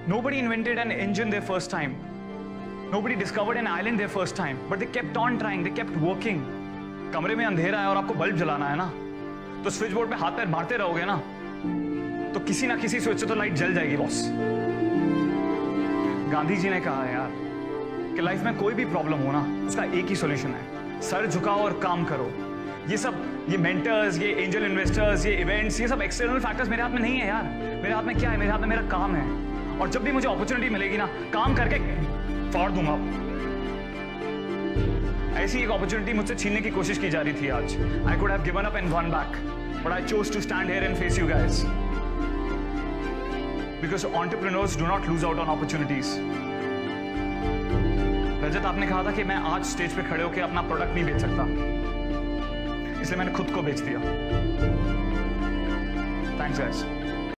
Nobody invented an engine their first time. Nobody discovered an island their first time. But they kept on trying. They kept working. कमरे में अंधेरा है और आपको bulb जलाना है ना, तो स्विच बोर्ड पे हाथ पैर मारते रहोगे ना, तो किसी ना किसी स्विच से तो लाइट जल जाएगी बॉस। गांधी जी ने कहा है यार कि लाइफ में कोई भी प्रॉब्लम हो ना, उसका एक ही सॉल्यूशन है, सर झुकाओ और काम करो। ये मेंटर्स, ये एंजल इन्वेस्टर्स, ये इवेंट्स, ये सब एक्सटर्नल फैक्टर्स मेरे हाथ में नहीं है यार। मेरे हाथ में क्या है? मेरे हाथ में मेरा काम है, और जब भी मुझे अपॉर्चुनिटी मिलेगी ना, काम करके फाड़ दूंगा। ऐसी एक अपॉर्चुनिटी मुझसे छीनने की कोशिश की जा रही थी आज। I could have given up and gone back, but I chose to stand here and face you guys, because entrepreneurs do not lose out on opportunities. Rajat, आपने कहा था कि मैं आज स्टेज पे खड़े होकर अपना प्रोडक्ट नहीं बेच सकता, इसलिए मैंने खुद को बेच दिया। Thanks guys.